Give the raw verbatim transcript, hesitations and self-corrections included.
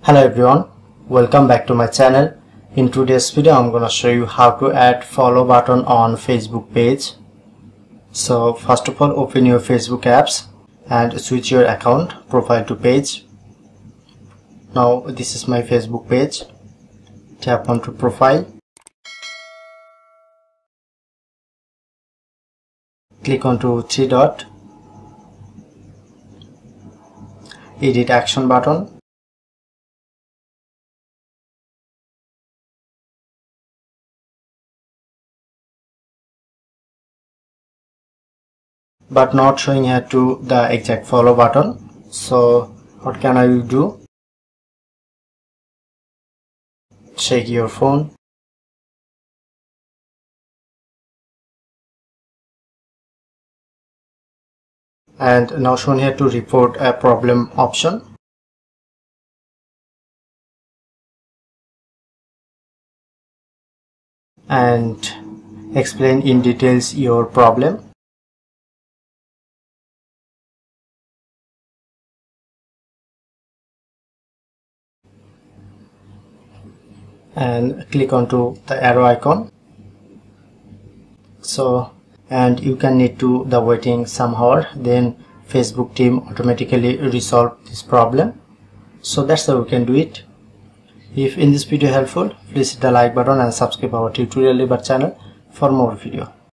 Hello everyone, welcome back to my channel. In today's video I'm gonna show you how to add follow button on Facebook page. So first of all, open your Facebook apps and switch your account profile to page. Now this is my Facebook page. Tap onto profile, click onto three dot, edit action button, but not showing here to the exact follow button. So what can I do? Check your phone, and now shown here to report a problem option. And explain in details your problem. And click onto the arrow icon. So and you can need to the waiting some hour, then Facebook team automatically resolve this problem. So that's how we can do it. If in this video helpful, please hit the like button and subscribe our tutorial labor channel for more video.